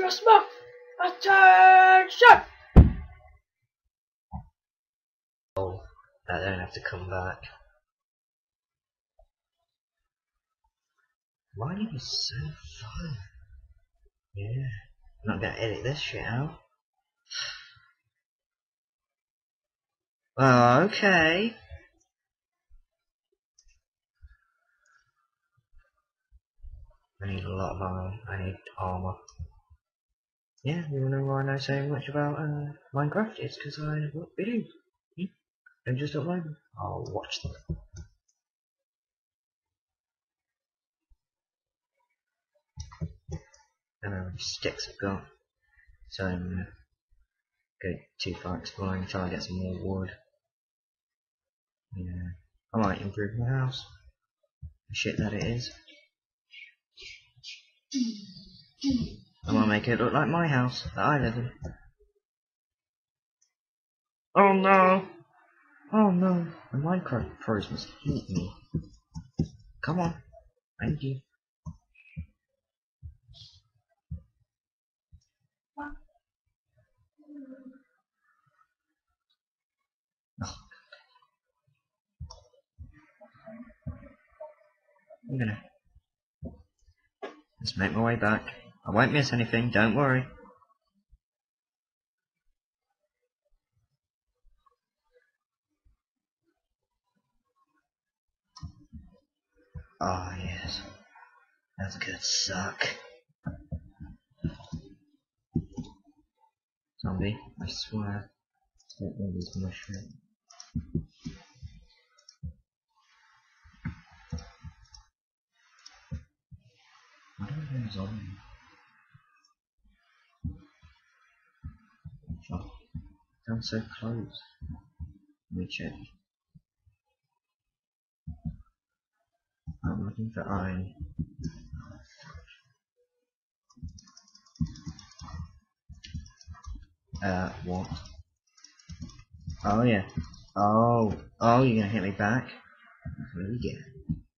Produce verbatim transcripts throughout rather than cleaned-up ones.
Smash! Attention! Oh, I don't have to come back. Mining is so fun. Yeah, I'm not gonna edit this shit out. Oh, okay. I need a lot of iron. I need armor. Yeah, you wanna know why I know so much about uh, Minecraft? It's because I watch videos. Yeah. Don't just upload them. I'll watch them. I don't know how many sticks I've got. So I'm gonna go too far exploring until I get some more wood. Yeah. I might improve my house. The shit that it is. I might make it look like my house that I live in. Oh no! Oh no! The Minecraft pros must hate me. Come on. Thank you. Oh. I'm gonna let's make my way back. I won't miss anything, don't worry. Ah, oh, yes. That's a good suck. Zombie, I swear. Don't know this mushroom. I don't know zombie. Oh, I'm so close. Let me check. I'm looking for iron. Uh, what? Oh yeah. Oh, oh, you're gonna hit me back? That's what you get.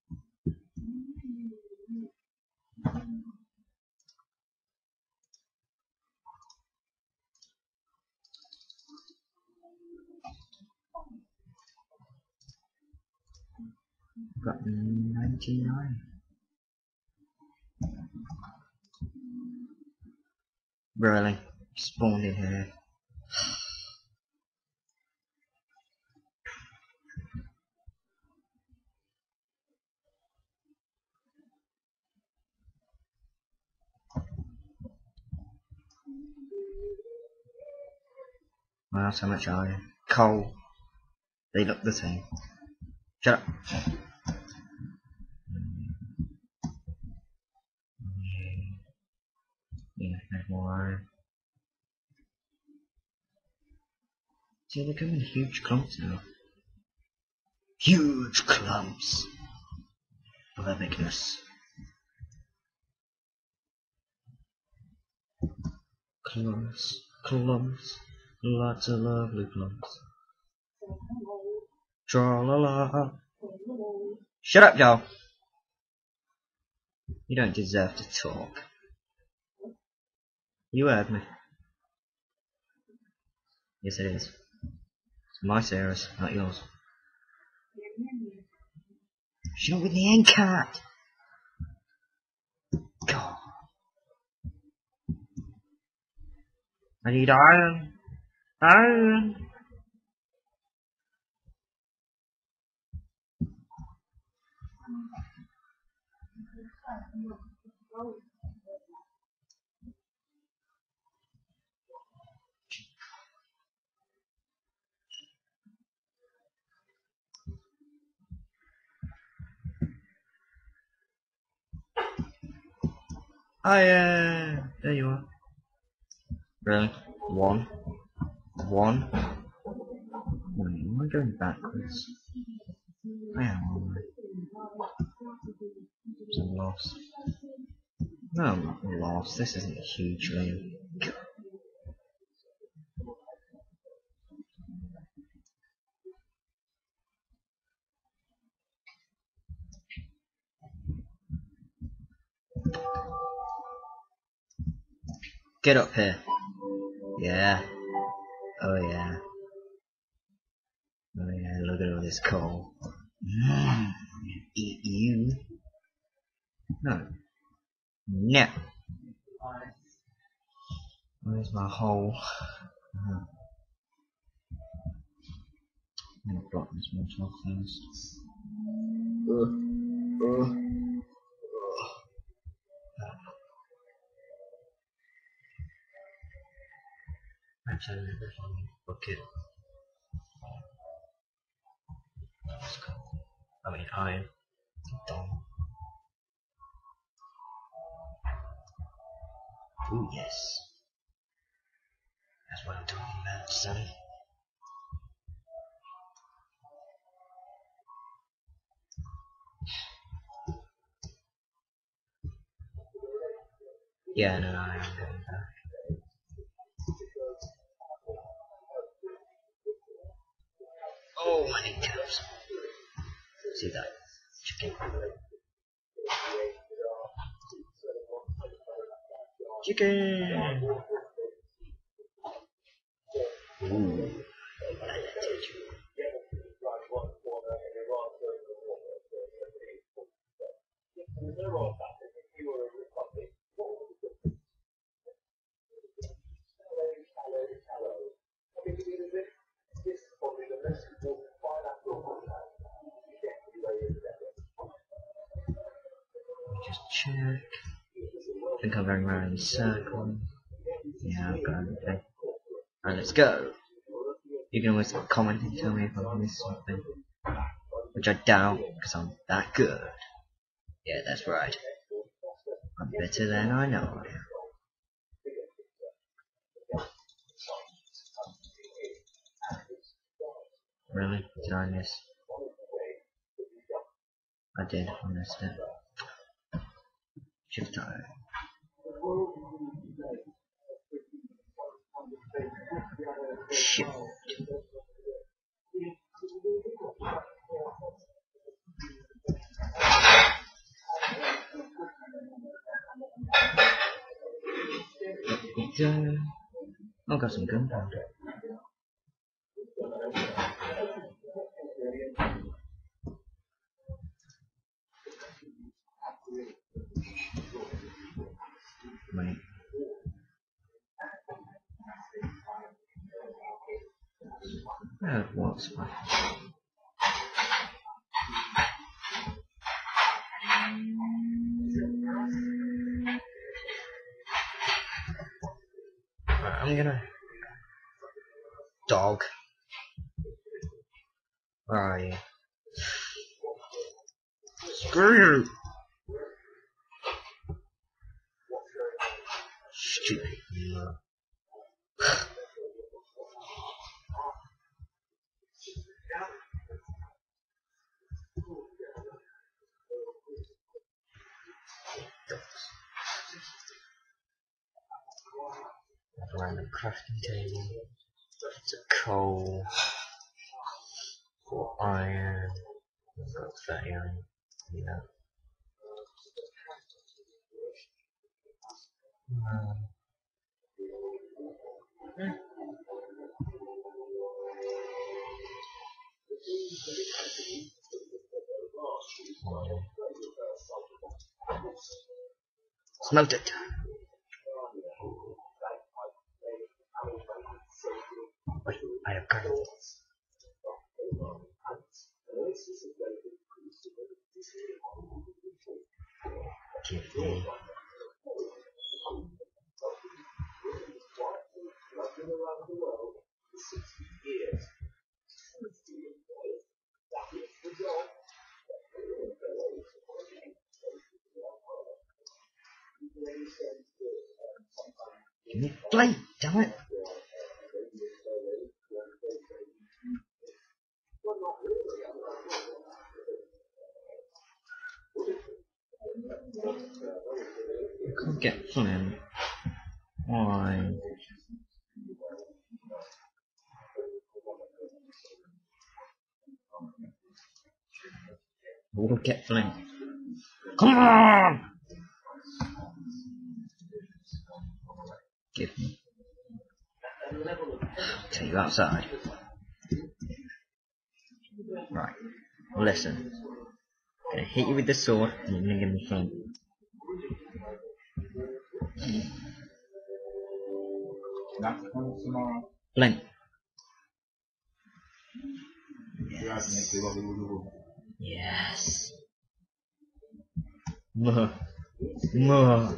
I've got ninety-nine. Really? Spawned in here. Wow, so much iron. Coal. They look the same. Shut up. Yeah, there's more iron. See, they're coming in huge clumps now. Huge clumps of epicness. Clumps, clumps, lots of lovely clumps. Tra la la. Shut up, Joel. You don't deserve to talk. You heard me. Yes, it is. It's my Sarah's, not yours. Shut up with the end cat. God. I need iron. Iron. Iron. There you are. Really? One. One. Wait, am I going backwards? I am, aren't I? I'm lost. No, I'm not lost. This isn't a huge room. Get up here. Yeah. Oh yeah. Oh yeah, look at all this coal. Mm. Eat you. No. No. Where's my hole? Uh, I'm gonna block this much first. Uh, uh. Actually, bucket. I mean, iron. Done. Ooh, yes. That's what I'm talking about, son. Yeah, no, no, I am going back. Oh, my name comes. See that? Chicken. Chicken! Ooh. I told you. Just check. I think I'm going around in a circle. Yeah, I've got everything. Alright, let's go. You can always comment and tell me if I missed something. Which I doubt, because I'm that good. Yeah, that's right. I'm better than I know I am. Really? Did I miss? I did, I missed it. Shift time. Shit. I've got some gunpowder. Wait. Oh, what's fine. Right, I'm gonna... Dog. Where are you? Screw you! Stupid. No. Random crafting table. It's a coal. For iron. I've got thirty iron. Yeah. Um, hmm. Smelt it. Wait, I have got it. Give me. Give me plate, damn it. I can't get flint. Why? We'll get flint. Come on! Give me. I'll take you outside. Right. Listen. I'm gonna hit you with the sword, and you're gonna give me flint. Flint. Yes. Yes. Muh. Muh.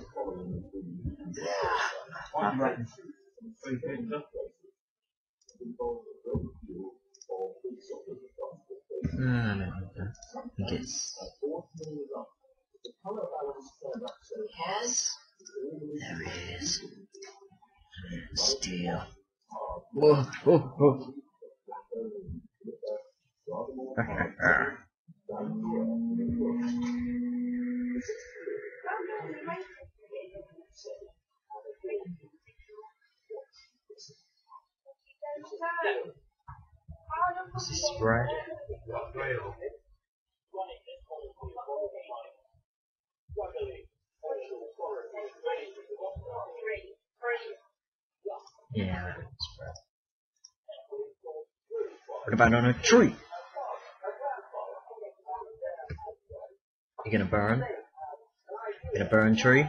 Ah, no, I think it's... Yes. There it is. Steel. Whoa, whoa, whoa. What's this spread? Yeah, that spread. What about on a tree? You gonna burn? You gonna burn tree?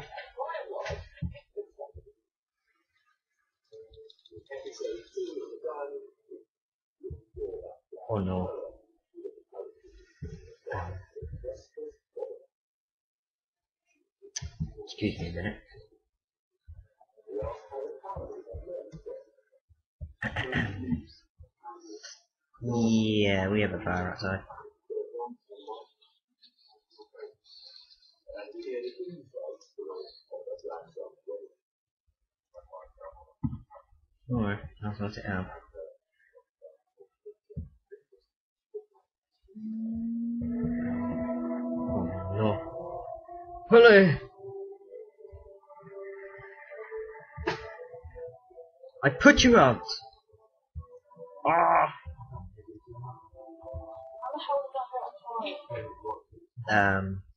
Oh no. Excuse me a minute. Yeah, we have a fire outside. Alright, I'll sort it out. Oh no. Hello! I put you out! Ah! Um...